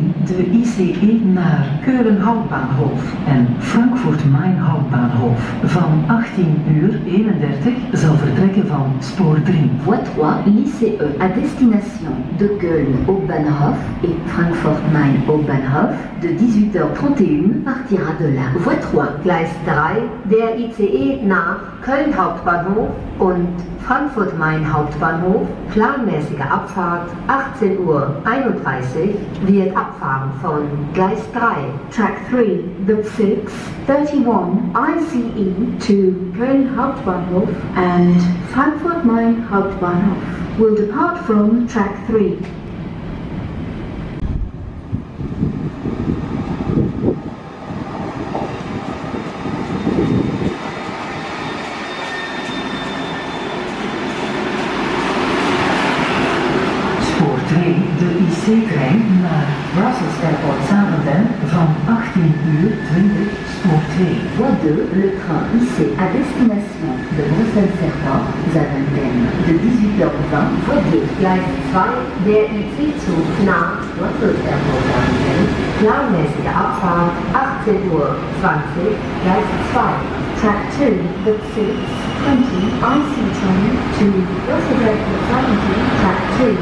de ICE naar Keulen Hauptbahnhof en Frankfurt Main Hauptbahnhof van 18:31 zal vertrekken van spoor 3. Voie 3, l'ICE à destination de Köln Hauptbahnhof et Frankfurt Main Hauptbahnhof de 18h31 partira de là. Voie 3, Gleis 3, der ICE nach Köln Hauptbahnhof und Frankfurt Main Hauptbahnhof, planmäßige Abfahrt 18:31 Uhr, wird abfahren von Gleis 3. Track 3, the 631 ICE to Köln Hauptbahnhof and Frankfurt Main Hauptbahnhof will depart from track 3. De IC-trein naar Brussels Airport Zaventem van 18:20 spoor 2. Voie 2, le train IC à destination de Bruxelles Airport Zaventem de 18h20. Voie 2, Gleis 2, der IC-Zug nach Brussels Airport Zaventem, planmäßige Abfahrt 18:20 Uhr, Gleis 2. Track 2, the 620 IC train to Brussels Airport Zaventem, track 2.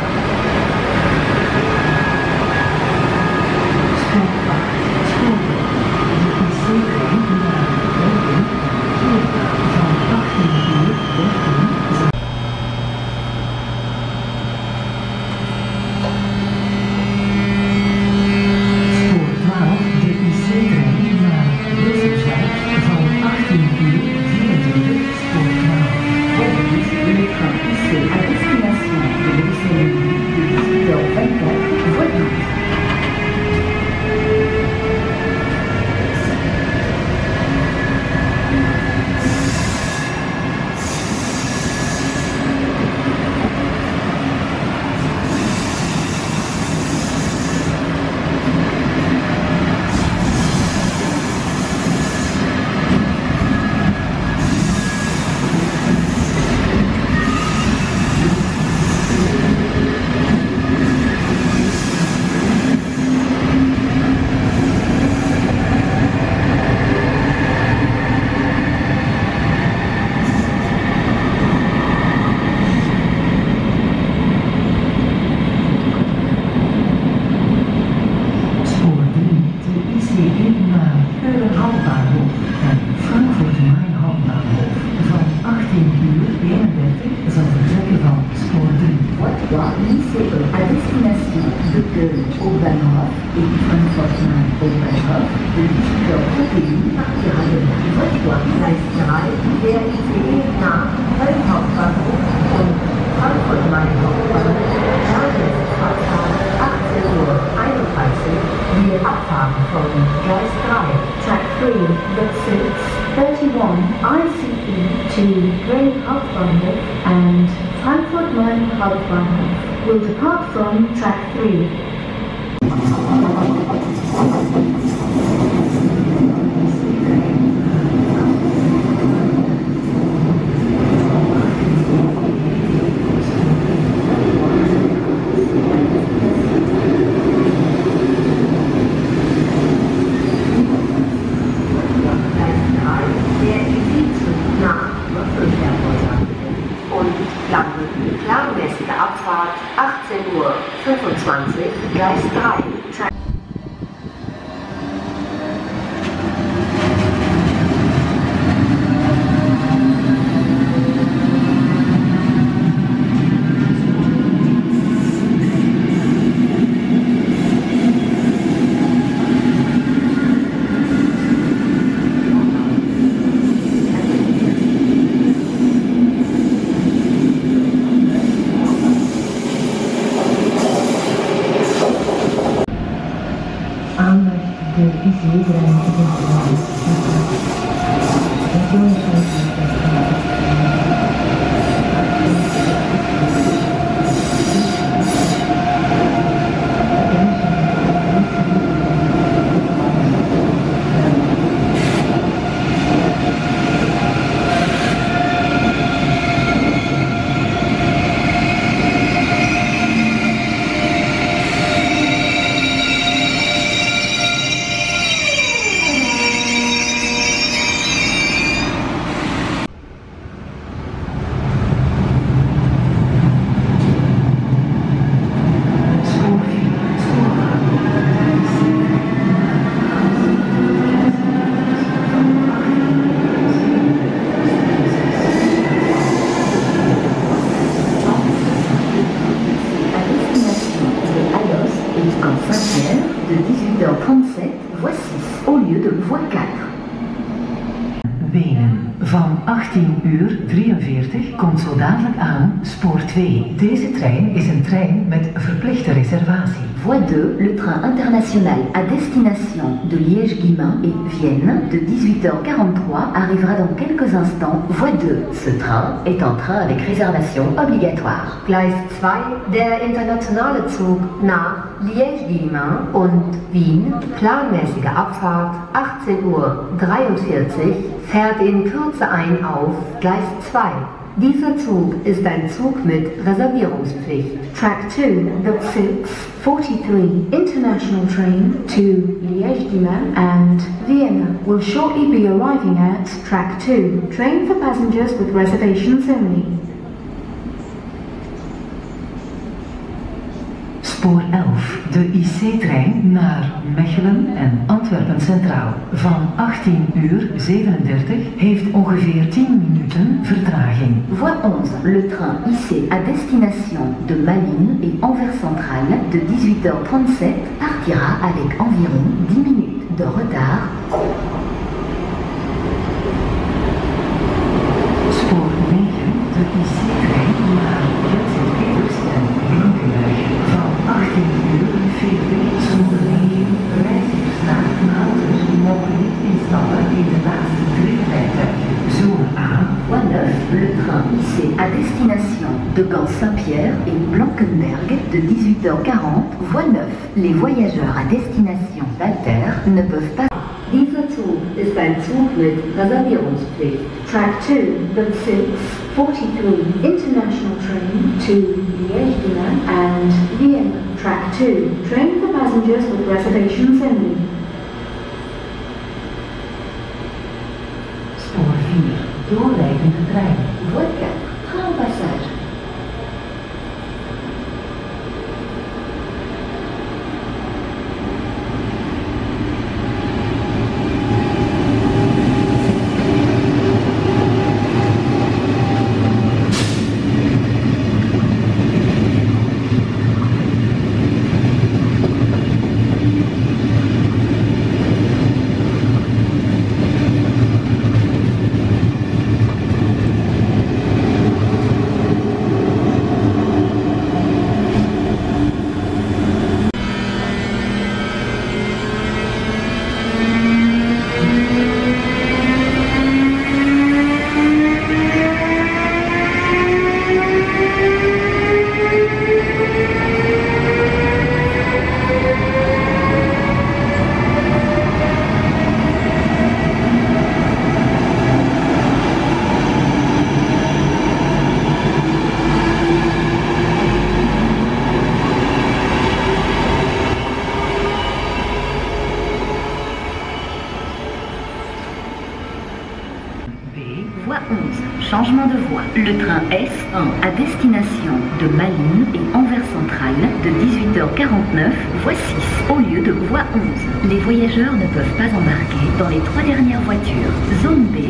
Will depart from track 3. Planmäßige Abfahrt 18:25 Uhr, Gleis 3. Gand Saint-Pierre de 18h37, voie 6 au lieu de voie 4. Wenen. Van 18:43 komt zo dadelijk aan spoor 2. Deze trein is een trein met verplichte reservatie. Voie 2, le train international à destination de Liège-Guillemins et Vienne de 18h43 arrivera dans quelques instants. Voie 2, ce train est un train avec réservation obligatoire. Gleis 2, der internationale Zug nach Liège-Guillemins und Wien, planmäßige Abfahrt 18:43 Uhr, fährt in Kürze ein auf Gleis 2. Dieser Zug ist ein Zug mit Reservierungspflicht. Track 2, the 643 international train to Liège-Guillemins and Vienna will shortly be arriving at Track 2, train for passengers with reservations only. Spoor 11. De IC-trein naar Mechelen en Antwerpen Centraal van 18:37 heeft ongeveer 10 minuten vertraging. Voie 11. Le train IC à destination de Malines et Anvers Central de 18h37 partira avec environ 10 minutes de retard. Spoor 9. De IC-trein naar Gentse-Peters en Linkenberg van 18:40 zonder regen. Reizigers naar Naalders mogen niet instappen in de laatste 3 rijtuigen. Zone A. Voie 9. Le train IC à destination de Gand Saint-Pierre et Blankenberg de 18h40. Voie 9. Les voyageurs à destination d'Alter ne peuvent pas. Dieser Zug ist ein Zug mit Reservierungspflicht. Track 2, the 643 international train to Liège-Guillemins and Vienna. Track 2, train for passengers with reservations only. Spoor 4. Doorrijdende trein. Voie 4, train au passage. Voie 11, changement de voie. Le train S1 à destination de Malines et Anvers Central de 18h49, voie 6 au lieu de voie 11. Les voyageurs ne peuvent pas embarquer dans les 3 dernières voitures. Zone B.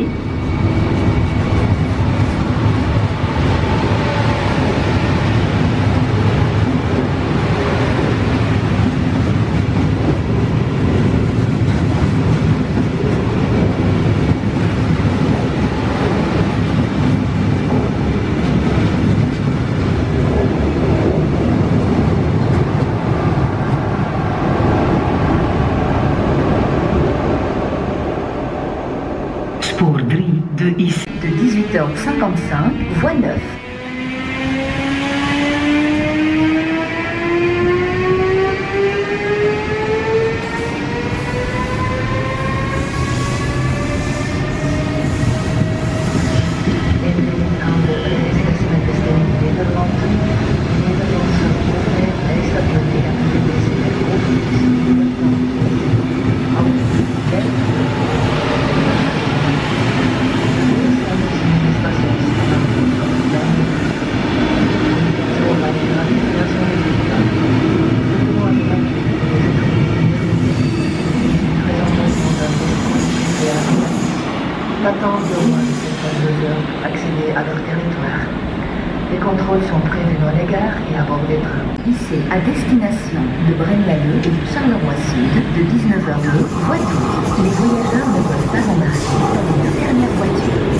Spoor 3. De IC. De 18h55, voie 9. L'attente de moins de 72 heures pour accéder à leur territoire. Les contrôles sont prévus dans les gares et à bord des trains. Ici, à destination de Braine-l'Alleud et Charleroi Sud, de 19h02, voie 12. Les voyageurs ne peuvent pas embarquer dans les deux dernières voitures.